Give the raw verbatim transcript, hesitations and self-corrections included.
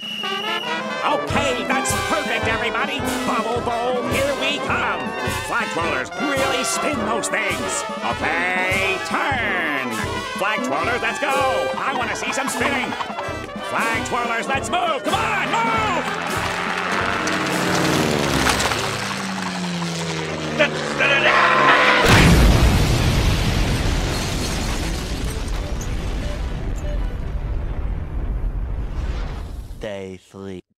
Okay, that's perfect, everybody. Bubble Bowl, here we come. Flag twirlers, really spin those things. Okay, turn. Flag twirlers, let's go. I want to see some spinning. Flag twirlers, let's move. Come on, move. Day three.